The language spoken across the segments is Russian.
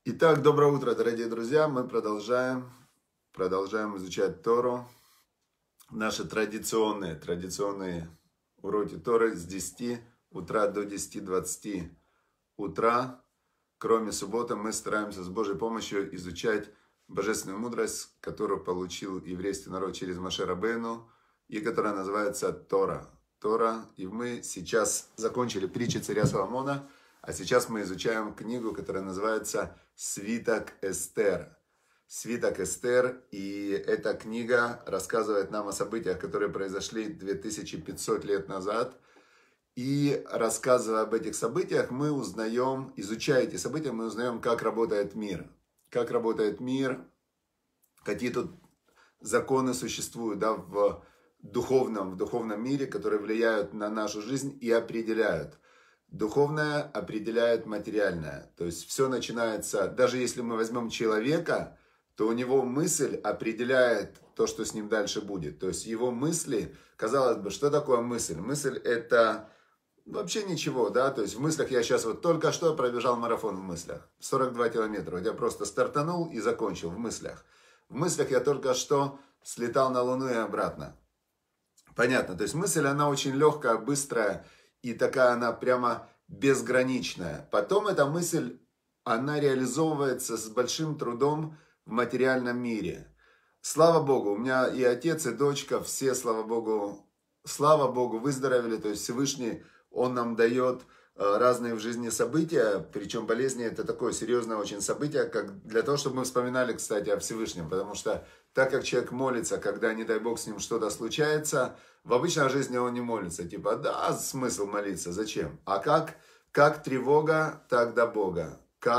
Итак, доброе утро, дорогие друзья. Мы продолжаем изучать Тору. Наши традиционные уроки Торы с 10 утра до 10:20 утра. Кроме субботы мы стараемся с Божьей помощью изучать божественную мудрость, которую получил еврейский народ через Моше Рабейну, и которая называется Тора. И мы сейчас закончили притчи царя Соломона, а сейчас мы изучаем книгу, которая называется «Свиток Эстер». «Свиток Эстер», и эта книга рассказывает нам о событиях, которые произошли 2500 лет назад. И рассказывая об этих событиях, мы узнаем, изучая эти события, мы узнаем, как работает мир. Как работает мир, какие тут законы существуют, да, в духовном мире, которые влияют на нашу жизнь и определяют. Духовное определяет материальное. То есть все начинается, даже если мы возьмем человека, то у него мысль определяет то, что с ним дальше будет. То есть его мысли, казалось бы, что такое мысль? Мысль это вообще ничего, да, то есть в мыслях я сейчас вот только что пробежал марафон в мыслях, 42 километра, вот я просто стартанул и закончил в мыслях. В мыслях я только что слетал на Луну и обратно. Понятно, то есть мысль, она очень легкая, быстрая и такая она прямо безграничная. Потом эта мысль, она реализовывается с большим трудом в материальном мире. Слава Богу, у меня и отец, и дочка, все, слава Богу, выздоровели, то есть Всевышний, Он нам дает разные в жизни события, причем болезни это такое серьезное очень событие, как для того, чтобы мы вспоминали, кстати, о Всевышнем, потому что так как человек молится, когда, не дай Бог, с ним что-то случается, в обычной жизни он не молится, типа, да, смысл молиться, зачем? А как тревога, так до Бога.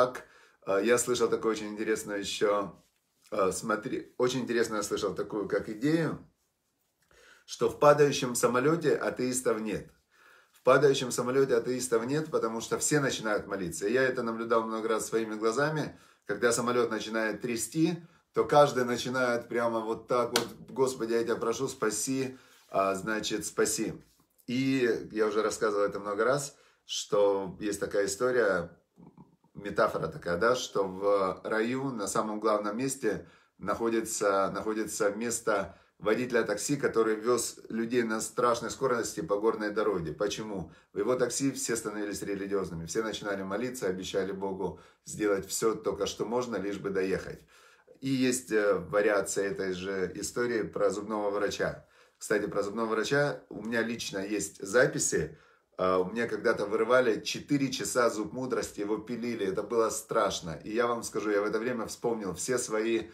Я слышал такое очень интересное еще, очень интересно я слышал такую, как идею, что в падающем самолете атеистов нет. В падающем самолете атеистов нет, потому что все начинают молиться. Я это наблюдал много раз своими глазами. Когда самолет начинает трясти, то каждый начинает прямо вот так вот: Господи, я тебя прошу, спаси, значит, спаси. И я уже рассказывал это много раз, что есть такая история, метафора такая, да, что в раю на самом главном месте находится место водителя такси, который вез людей на страшной скорости по горной дороге. Почему? В его такси все становились религиозными, все начинали молиться, обещали Богу сделать все только что можно, лишь бы доехать. И есть вариация этой же истории про зубного врача. Кстати, про зубного врача у меня лично есть записи. У меня когда-то вырывали 4 часа зуб мудрости, его пилили, это было страшно. И я вам скажу, я в это время вспомнил все свои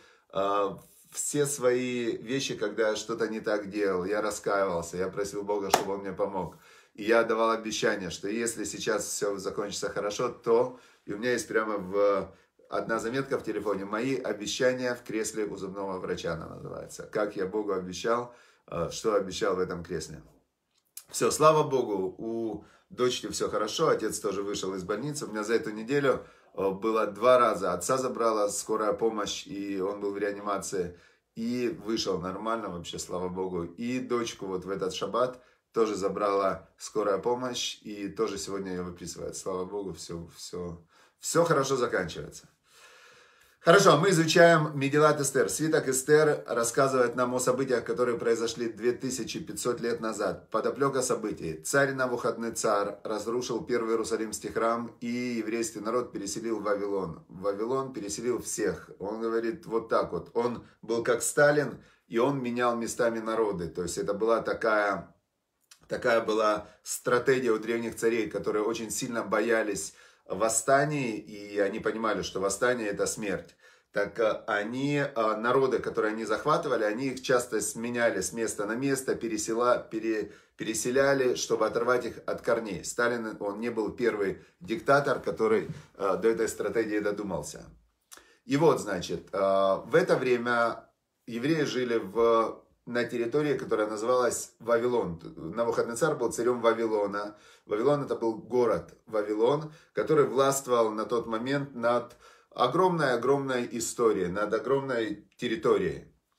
вещи, когда я что-то не так делал. Я раскаивался, я просил Бога, чтобы Он мне помог. И я давал обещание, что если сейчас все закончится хорошо, то... И у меня есть прямо одна заметка в телефоне: «Мои обещания в кресле у зубного врача», она называется. Как я Богу обещал, что обещал в этом кресле. Все, слава Богу, у дочки все хорошо, отец тоже вышел из больницы. У меня за эту неделю было 2 раза. Отца забрала скорая помощь, и он был в реанимации. И вышел нормально вообще, слава Богу. И дочку вот в этот шаббат тоже забрала скорая помощь. И тоже сегодня ее выписывают. Слава Богу, все хорошо заканчивается. Хорошо, мы изучаем Мегилат Эстер. Свиток Эстер рассказывает нам о событиях, которые произошли 2500 лет назад. Подоплека событий. Царь Навуходоносор разрушил первый Иерусалимский храм, и еврейский народ переселил в Вавилон. Вавилон переселил всех. Он говорит вот так вот. Он был как Сталин, и он менял местами народы. То есть это была такая была стратегия у древних царей, которые очень сильно боялись восстаний, и они понимали, что восстание это смерть. Так народы, которые они захватывали, они их часто сменяли с места на место, переселяли, чтобы оторвать их от корней. Сталин, он не был первый диктатор, который до этой стратегии додумался. И вот, значит, в это время евреи жили на территории, которая называлась Вавилон. Навуходоносор был царем Вавилона. Вавилон это был город Вавилон, который властвовал на тот момент над огромной историей, над огромной территорией.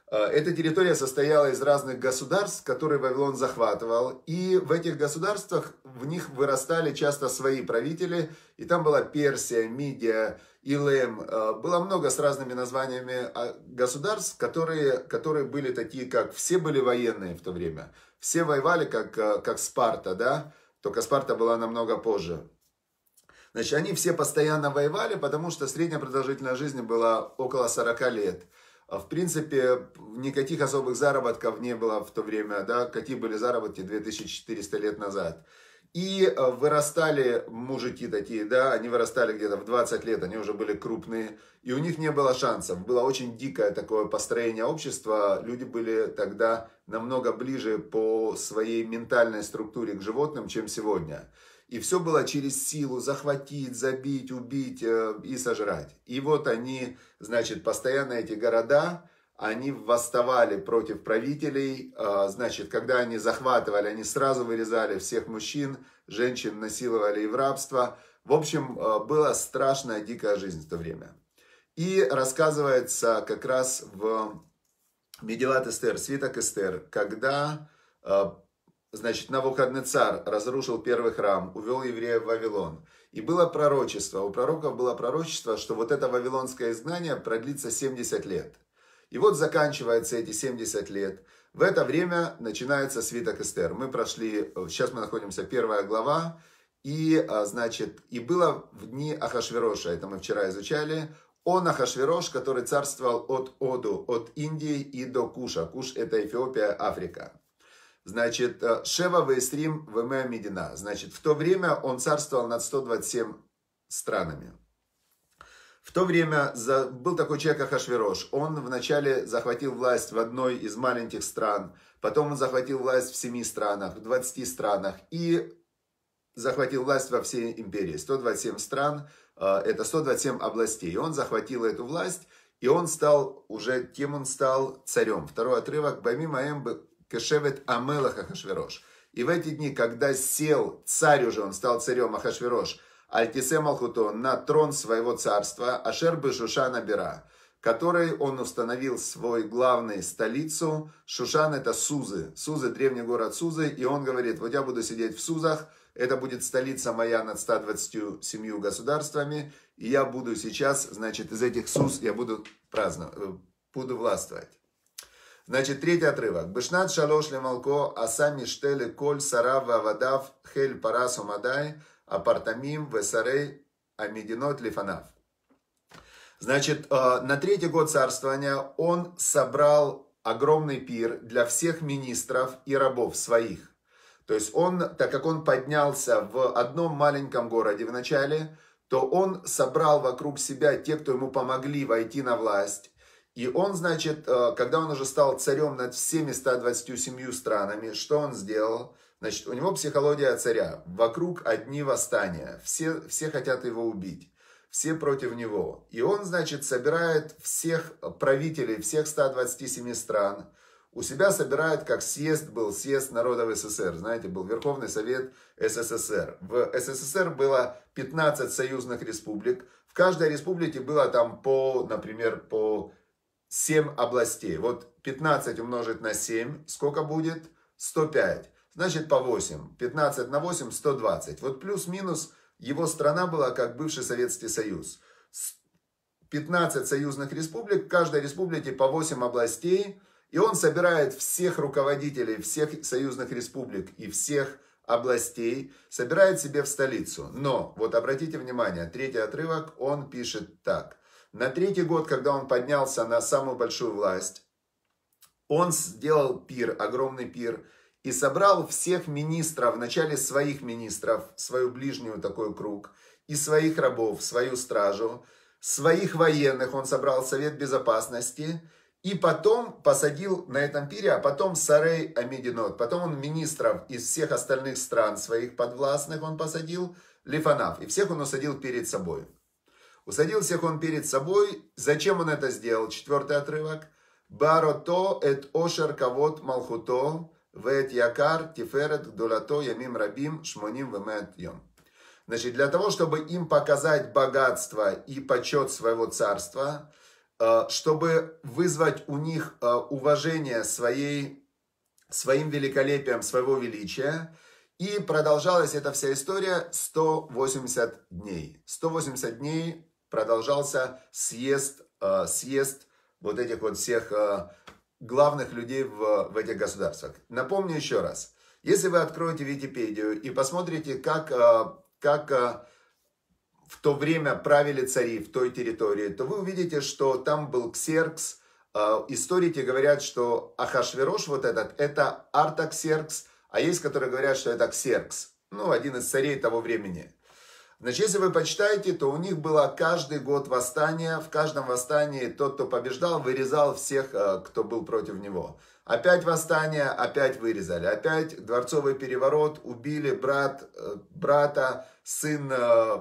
Эта территория состояла из разных государств, которые Вавилон захватывал. И в этих государствах в них вырастали часто свои правители. И там была Персия, Мидия, Илем. Было много с разными названиями государств, которые были такие, как все были военные в то время. Все воевали, как Спарта, да? Только Спарта была намного позже. Значит, они все постоянно воевали, потому что средняя продолжительность жизни была около 40 лет. В принципе, никаких особых заработков не было в то время, да, какие были заработки 2400 лет назад. И вырастали мужики такие, да, они вырастали где-то в 20 лет, они уже были крупные, и у них не было шансов. Было очень дикое такое построение общества, люди были тогда намного ближе по своей ментальной структуре к животным, чем сегодня. И все было через силу: захватить, забить, убить и сожрать. И вот они, значит, постоянно эти города, они восставали против правителей. Значит, когда они захватывали, они сразу вырезали всех мужчин, женщин насиловали и в рабство. В общем, была страшная, дикая жизнь в то время. И рассказывается как раз в Мегилат Эстер, свиток Эстер, когда... Значит, Навуходнецар разрушил первый храм, увел евреев в Вавилон. И было пророчество, у пророков было пророчество, что вот это вавилонское изгнание продлится 70 лет. И вот заканчиваются эти 70 лет. В это время начинается свиток Эстер. Мы прошли, сейчас мы находимся, 1 глава. И, значит, и было в дни Ахашвероша, это мы вчера изучали. Он Ахашверош, который царствовал от Оду, от Индии и до Куша. Куш — это Эфиопия, Африка. Значит, Шева Вейсрим Вемеа Медина. Значит, в то время он царствовал над 127 странами. В то время был такой человек Ахашверош. Он вначале захватил власть в одной из маленьких стран. Потом он захватил власть в 7 странах, в 20 странах. И захватил власть во всей империи. 127 стран, это 127 областей. Он захватил эту власть. И он стал, уже кем он стал? Царем. Второй отрывок. Бамимаэм Кешевет Амелах Ахашверош. И в эти дни, когда сел царь уже, он стал царем Ахашверош, Альтисе Малхуто, на трон своего царства, Ашер бы Шушана Бера, который он установил свой главную столицу. Шушан — это Сузы. Сузы — древний город Сузы. И он говорит: вот я буду сидеть в Сузах, это будет столица моя над 127 государствами. И я буду сейчас, значит, из этих Суз я буду буду властвовать. Значит, третий отрывок. Бешнат шалош лемалко аса миштеле коль сарав вавадав хель парасу мадай апартамим весарей амидинот лифанав. Значит, на третий год царствования он собрал огромный пир для всех министров и рабов своих. То есть он, так как он поднялся в одном маленьком городе в начале, то он собрал вокруг себя тех, кто ему помогли войти на власть. И он, значит, когда он уже стал царем над всеми 127 странами, что он сделал? Значит, у него психология царя. Вокруг одни восстания. Все хотят его убить. Все против него. И он, значит, собирает всех правителей всех 127 стран. У себя собирает, как был съезд народов СССР. Знаете, был Верховный Совет СССР. В СССР было 15 союзных республик. В каждой республике было там например, по 7 областей. Вот 15 умножить на 7, сколько будет? 105. Значит, по 8. 15 на 8, 120. Вот плюс-минус его страна была как бывший Советский Союз. 15 союзных республик, в каждой республике по 8 областей. И он собирает всех руководителей всех союзных республик и всех областей, собирает себе в столицу. Но, вот обратите внимание, третий отрывок, он пишет так. На третий год, когда он поднялся на самую большую власть, он сделал пир, огромный пир, и собрал всех министров, вначале своих министров, свою ближнюю такой круг, и своих рабов, свою стражу, своих военных, он собрал Совет Безопасности, и потом посадил на этом пире, а потом Сарей Амидинот, потом он министров из всех остальных стран своих подвластных он посадил, Лифанав, и всех он усадил перед собой. Усадил всех он перед собой. Зачем он это сделал? Четвертый отрывок. Барото эт ошер кавот малхуто вет якар тиферет гдулато ямим рабим шмоним вемет йом. Значит, для того, чтобы им показать богатство и почет своего царства, чтобы вызвать у них уважение своим великолепием, своего величия. И продолжалась эта вся история 180 дней. 180 дней продолжался съезд вот этих вот всех главных людей в этих государствах. Напомню еще раз. Если вы откроете Википедию и посмотрите, как в то время правили цари в той территории, то вы увидите, что там был Ксеркс. Историки говорят, что Ахашверош вот этот, это Артаксеркс, а есть, которые говорят, что это Ксеркс, ну, один из царей того времени. Значит, если вы почитаете, то у них было каждый год восстание. В каждом восстании тот, кто побеждал, вырезал всех, кто был против него. Опять восстание, опять вырезали. Опять дворцовый переворот, убили брата, сын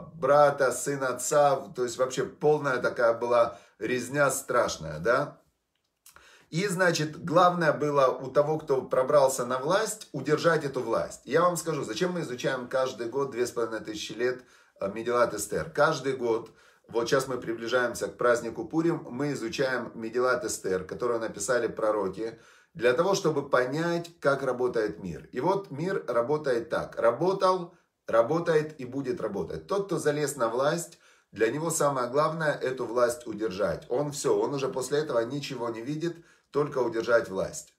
отца. То есть вообще полная такая была резня страшная, да? И, значит, главное было у того, кто пробрался на власть, удержать эту власть. Я вам скажу, зачем мы изучаем каждый год 2500 лет Мегилат Эстер. Каждый год, вот сейчас мы приближаемся к празднику Пурим, мы изучаем Мегилат Эстер, которую написали пророки, для того, чтобы понять, как работает мир. И вот мир работает так. Работал, работает и будет работать. Тот, кто залез на власть, для него самое главное эту власть удержать. Он уже после этого ничего не видит, только удержать власть.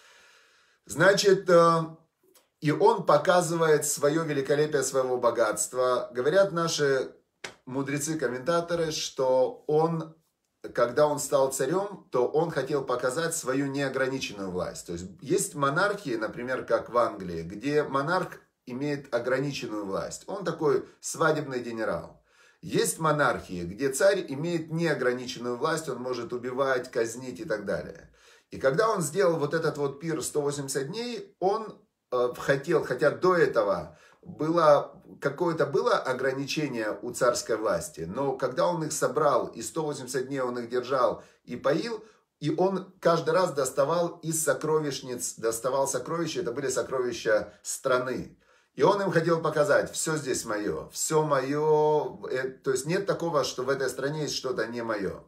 Значит, и он показывает свое великолепие, своего богатства. Говорят наши мудрецы-комментаторы, что он, когда он стал царем, то он хотел показать свою неограниченную власть. То есть монархии, например, как в Англии, где монарх имеет ограниченную власть. Он такой свадебный генерал. Есть монархии, где царь имеет неограниченную власть, он может убивать, казнить и так далее. И когда он сделал вот этот вот пир 180 дней, он хотел, хотя до этого было ограничение у царской власти, но когда он их собрал, и 180 дней он их держал и поил, и он каждый раз доставал из сокровищниц, доставал сокровища, это были сокровища страны. И он им хотел показать, все здесь мое, все мое, то есть нет такого, что в этой стране есть что-то не мое.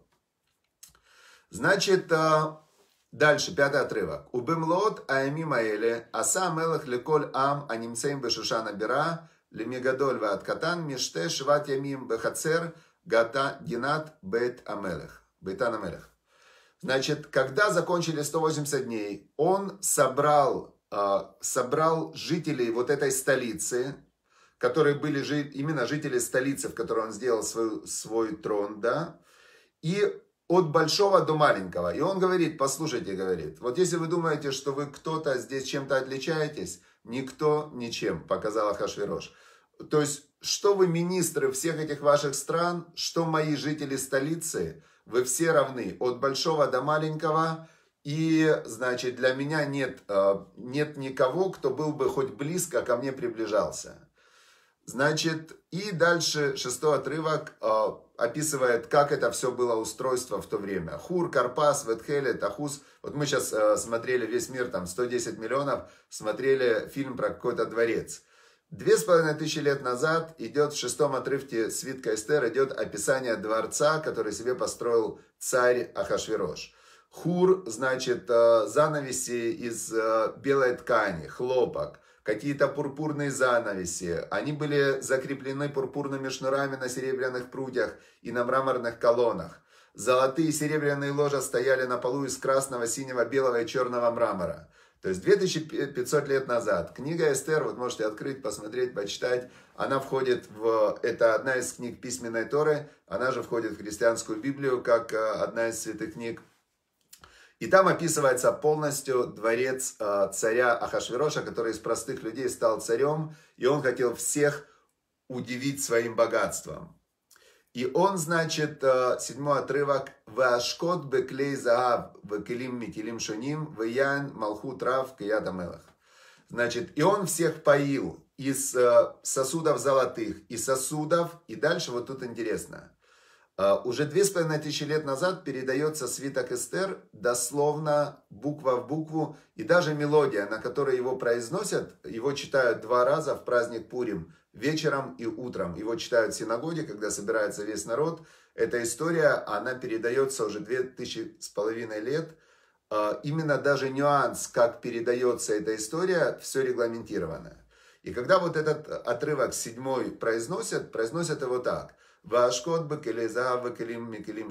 Значит, дальше, 5-й отрывок. Убимлот аэмим аэле, аса мелах леколь ам анимцейм бешушана бира, лемигадоль ваат катан, миште шват ямим бехацер, гата гинат бейт амелех. Бейтан амелех. Значит, когда закончили 180 дней, он собрал жителей вот этой столицы, которые были именно жители столицы, в которой он сделал свой трон, да, и от большого до маленького. И он говорит, послушайте, говорит, вот если вы думаете, что вы кто-то здесь чем-то отличаетесь, никто ничем, показал Ахашверош. То есть, что вы министры всех этих ваших стран, что мои жители столицы, вы все равны, от большого до маленького. И, значит, для меня нет никого, кто был бы хоть близко ко мне приближался. Значит, и дальше 6-й отрывок описывает, как это все было устройство в то время. Хур, Карпас, Ветхелет, Ахус. Вот мы сейчас смотрели весь мир, там 110 миллионов, смотрели фильм про какой-то дворец. 2500 лет назад идет в 6-м отрывке свитка Эстер, идет описание дворца, который себе построил царь Ахашверош. Хур, значит, занавеси из белой ткани, хлопок, какие-то пурпурные занавеси. Они были закреплены пурпурными шнурами на серебряных прутьях и на мраморных колоннах. Золотые и серебряные ложа стояли на полу из красного, синего, белого и черного мрамора. То есть 2500 лет назад. Книга Эстер, вот можете открыть, посмотреть, почитать. Она входит это одна из книг письменной Торы. Она же входит в христианскую Библию, как одна из святых книг. И там описывается полностью дворец царя Ахашвероша, который из простых людей стал царем. И он хотел всех удивить своим богатством. И он, значит, 7-й отрывок. «Ваашкот беклей заав векелим микелим шоним ваян малхут рав кият амелах». Значит, и он всех поил из сосудов золотых, и сосудов. И дальше вот тут интересно. Уже 2500 лет назад передается свиток Эстер дословно, буква в букву, и даже мелодия, на которой его произносят, его читают 2 раза в праздник Пурим, вечером и утром. Его читают в синагоге, когда собирается весь народ. Эта история, она передается уже 2500 лет. Именно даже нюанс, как передается эта история, все регламентировано. И когда вот этот отрывок 7 произносят его так. Вашкот бекелеза векелим мекелим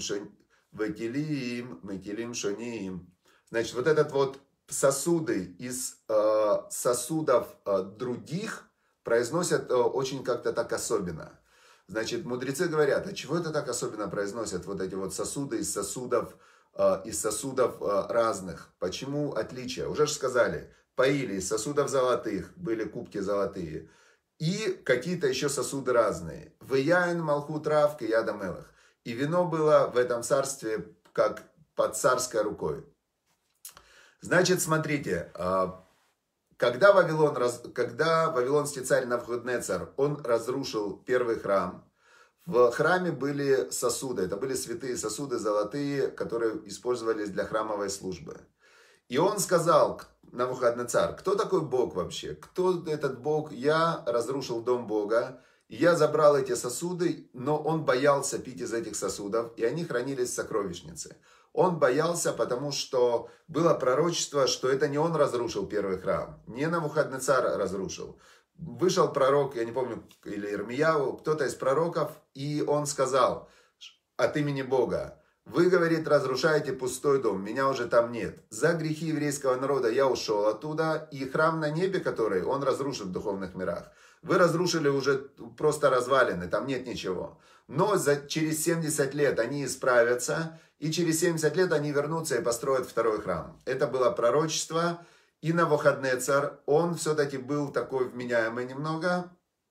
шоним. Значит, вот этот вот сосуды из сосудов других произносят очень как-то так особенно. Значит, мудрецы говорят, а чего это так особенно произносят вот эти вот сосуды из сосудов разных? Почему отличие? Уже же сказали, поили из сосудов золотых, были кубки золотые, и какие-то еще сосуды разные. Вияин малхут рав кияда мелах. И вино было в этом царстве как под царской рукой. Значит, смотрите, когда вавилонский царь Навуходоносор, он разрушил первый храм, в храме были сосуды, это были святые сосуды золотые, которые использовались для храмовой службы. И он сказал, Навуходоносор, кто такой Бог вообще? Кто этот Бог? Я разрушил дом Бога, я забрал эти сосуды, но он боялся пить из этих сосудов, и они хранились в сокровищнице. Он боялся, потому что было пророчество, что это не он разрушил первый храм, не Навуходоносор разрушил. Вышел пророк, я не помню, или Ирмияу, кто-то из пророков, и он сказал от имени Бога, вы, говорит, разрушаете пустой дом, меня уже там нет. За грехи еврейского народа я ушел оттуда, и храм на небе, который он разрушит в духовных мирах, вы разрушили уже просто развалины, там нет ничего. Но через 70 лет они исправятся, и через 70 лет они вернутся и построят второй храм. Это было пророчество, и Навуходоносор, он все-таки был такой вменяемый немного,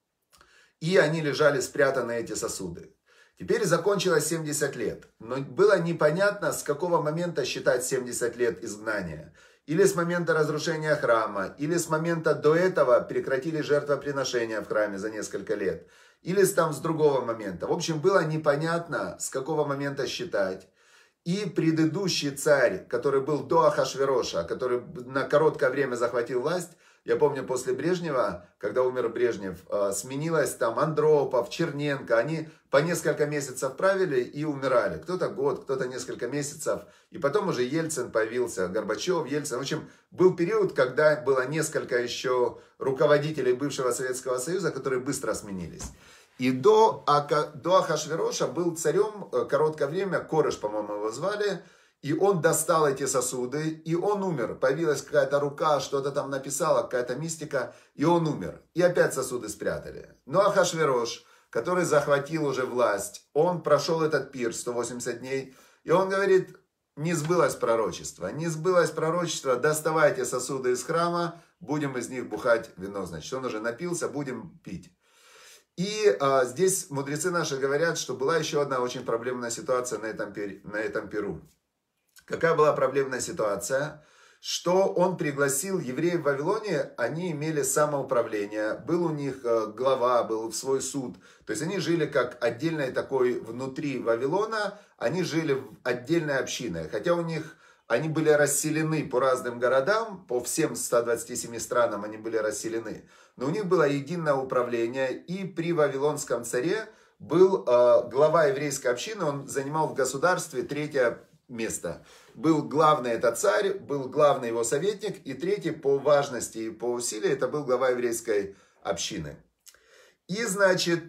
и они лежали спрятаны, эти сосуды. Теперь закончилось 70 лет, но было непонятно, с какого момента считать 70 лет изгнания. Или с момента разрушения храма, или с момента до этого прекратили жертвоприношения в храме за несколько лет, или с другого момента. В общем, было непонятно, с какого момента считать. И предыдущий царь, который был до Ахашвероша, который на короткое время захватил власть, я помню, после Брежнева, когда умер Брежнев, сменилось там Андропов, Черненко, они по несколько месяцев правили и умирали. Кто-то год, кто-то несколько месяцев. И потом уже Ельцин появился, Горбачев, Ельцин. В общем, был период, когда было несколько еще руководителей бывшего Советского Союза, которые быстро сменились. И до Ахашвероша был царем короткое время, Кореш, по-моему, его звали, и он достал эти сосуды, и он умер. Появилась какая-то рука, что-то там написала, какая-то мистика, и он умер. И опять сосуды спрятали. Но Ахашверош, который захватил уже власть, он прошел этот пир 180 дней, и он говорит, не сбылось пророчество, доставайте сосуды из храма, будем из них бухать вино. Значит, он уже напился, будем пить. И здесь мудрецы наши говорят, что была еще одна очень проблемная ситуация на этом пиру. Какая была проблемная ситуация? Что он пригласил евреев в Вавилоне, они имели самоуправление, был у них глава, был свой суд. То есть они жили как отдельной такой внутри Вавилона, они жили отдельной общиной. Хотя у них они были расселены по разным городам, по всем 127 странам они были расселены. Но у них было единое управление, и при Вавилонском царе был глава еврейской общины, он занимал в государстве 3-е место. Был главный это царь, был главный его советник, и 3-й по важности и по усилию это был глава еврейской общины. И значит,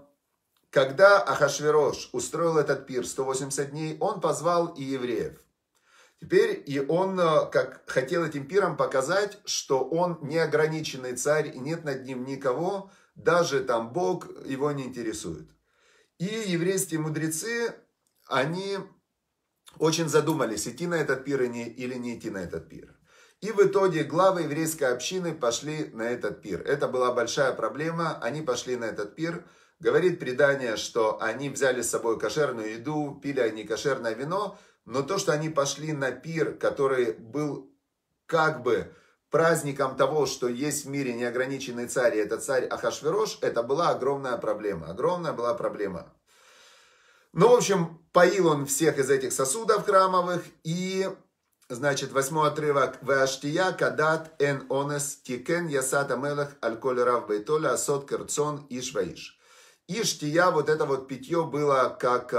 когда Ахашверош устроил этот пир 180 дней, он позвал и евреев. Теперь и он как хотел этим пиром показать, что он неограниченный царь, и нет над ним никого, даже там Бог его не интересует. И еврейские мудрецы, они очень задумались, идти на этот пир или не идти на этот пир. И в итоге главы еврейской общины пошли на этот пир. Это была большая проблема, они пошли на этот пир. Говорит предание, что они взяли с собой кошерную еду, пили они кошерное вино, но то, что они пошли на пир, который был как бы праздником того, что есть в мире неограниченный царь, и это царь Ахашверош, это была огромная проблема. Огромная была проблема. Ну, в общем, поил он всех из этих сосудов храмовых, и Значит, 8 отрывок. «Веаштия кадат эн онес тикен ясата мелех аль-коль рав бейтоля асот керцон иш ваиш». И штия, вот это вот питье было, как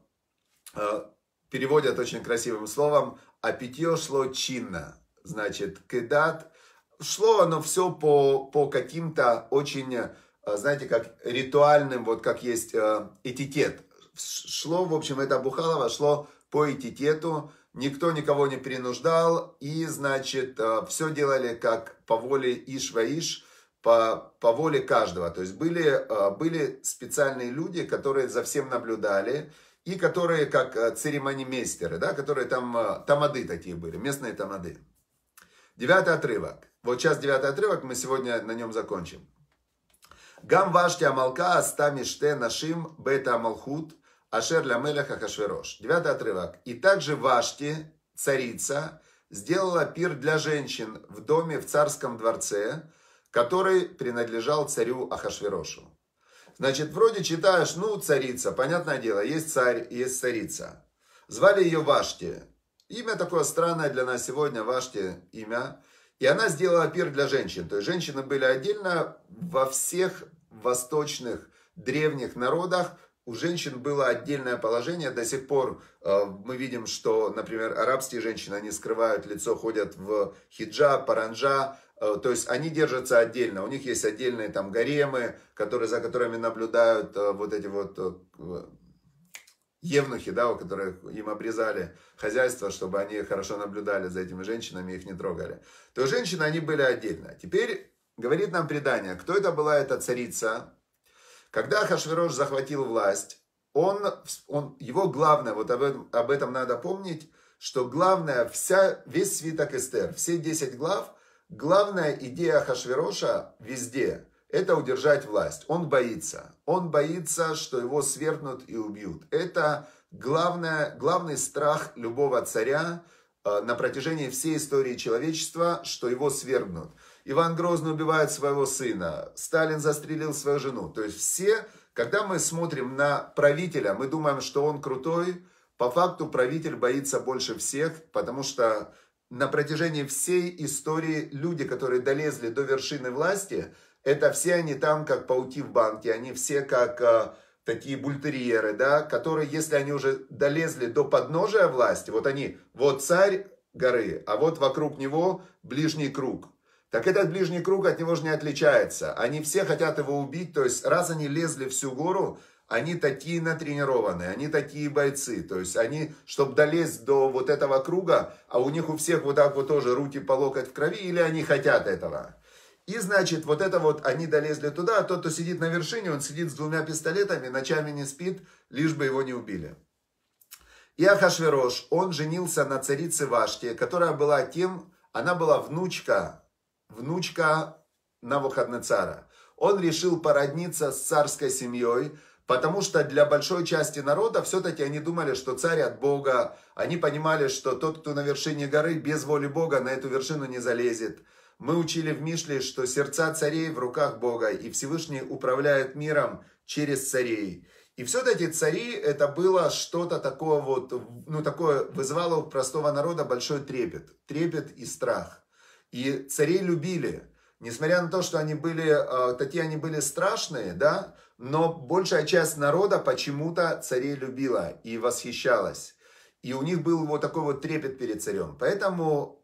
переводят очень красивым словом, а питье шло чинно. Значит, кедат, шло оно все по каким-то очень, знаете, как ритуальным, вот как есть этикет. Шло, в общем, это бухалово шло по этикету, никто никого не принуждал, и, значит, все делали как по воле иш-ваиш, по воле каждого. То есть были специальные люди, которые за всем наблюдали, и которые как церемонимейстеры, да, которые там тамады такие были, местные тамады. 9 отрывок. Вот сейчас 9 отрывок, мы сегодня на нем закончим. Гам вашти амалка астами ште нашим бета амалхут ашер ля мелех Ахашверош. 9 отрывок. И также Вашти, царица, сделала пир для женщин в доме в царском дворце, который принадлежал царю Ахашверошу. Значит, вроде читаешь, ну, царица, понятное дело, есть царь, есть царица. Звали ее Вашти. Имя такое странное для нас сегодня, Вашти имя. И она сделала пир для женщин. То есть женщины были отдельно. Во всех восточных древних народах у женщин было отдельное положение. До сих пор мы видим, что, например, арабские женщины, они скрывают лицо, ходят в хиджаб, паранджа. То есть они держатся отдельно. У них есть отдельные там гаремы, за которыми наблюдают вот эти вот евнухи, да, у которых им обрезали хозяйство, чтобы они хорошо наблюдали за этими женщинами, их не трогали. То есть женщины, они были отдельно. Теперь говорит нам предание, кто это была эта царица. Когда Ахашверош захватил власть, его главное, вот об этом надо помнить, что главное, весь свиток Эстер, все 10 глав, главная идея Ахашвероша везде – это удержать власть. Он боится, что его свергнут и убьют. Это главный страх любого царя на протяжении всей истории человечества, что его свергнут. Иван Грозный убивает своего сына, Сталин застрелил свою жену. То есть все, когда мы смотрим на правителя, мы думаем, что он крутой, по факту правитель боится больше всех, потому что на протяжении всей истории люди, которые долезли до вершины власти, это все они там, как пауки в банке, они все как такие бультерьеры, да, которые, если они уже долезли до подножия власти, вот царь горы, а вот вокруг него ближний круг. Так этот ближний круг от него же не отличается. Они все хотят его убить, то есть раз они лезли всю гору, они такие натренированные, они такие бойцы. То есть они, чтобы долезть до вот этого круга, а у них у всех вот так вот тоже руки по локоть в крови, или они хотят этого. И значит, вот это вот они долезли туда, а тот, кто сидит на вершине, он сидит с 2 пистолетами, ночами не спит, лишь бы его не убили. И Ахашверош, он женился на царице Вашти, которая была она была внучка Навуходоносора. Он решил породниться с царской семьей, потому что для большой части народа все-таки они думали, что царь от Бога. Они понимали, что тот, кто на вершине горы, без воли Бога на эту вершину не залезет. Мы учили в Мишле, что сердца царей в руках Бога, и Всевышний управляет миром через царей. И все-таки цари, это было что-то такое вот, такое вызывало у простого народа большой трепет и страх. И царей любили, несмотря на то, что они были страшные, да, но большая часть народа почему-то царей любила и восхищалась. И у них был вот такой вот трепет перед царем. Поэтому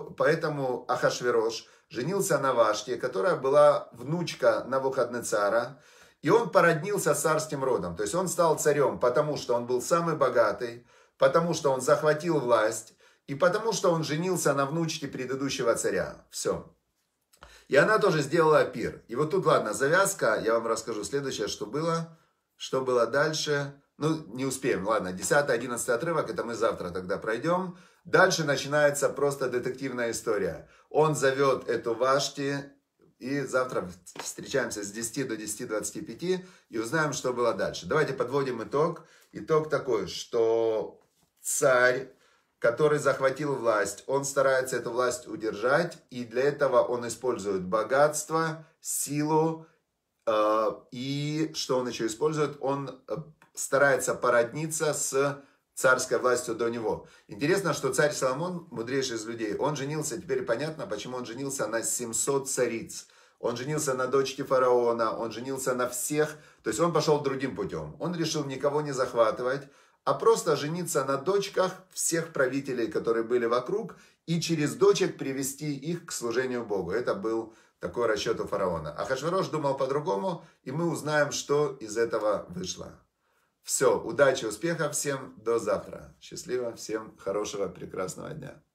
Ахашверош женился на Вашти, которая была внучка Навуходоносора. И он породнился с царским родом. То есть он стал царем, потому что он был самый богатый, потому что он захватил власть, и потому что он женился на внучке предыдущего царя. Все. И она тоже сделала пир. И вот тут, ладно, завязка. Я вам расскажу следующее, что было. Что было дальше. Не успеем. Ладно, 10-11 отрывок, это мы завтра тогда пройдем. Дальше начинается просто детективная история. Он зовет эту Вашти. И завтра встречаемся с 10 до 10:25 и узнаем, что было дальше. Давайте подводим итог. Итог такой, что царь, который захватил власть, он старается эту власть удержать. И для этого он использует богатство, силу. И что он еще использует? Он старается породниться с царской властью до него. Интересно, что царь Соломон, мудрейший из людей, он женился, теперь понятно, почему он женился на 700 цариц. Он женился на дочке фараона, он женился на всех, то есть он пошел другим путем. Он решил никого не захватывать, а просто жениться на дочках всех правителей, которые были вокруг, и через дочек привести их к служению Богу. Это был такой расчет у фараона. Ахашверош думал по-другому, и мы узнаем, что из этого вышло. Все, удачи, успехов всем, до завтра. Счастливо, всем хорошего, прекрасного дня.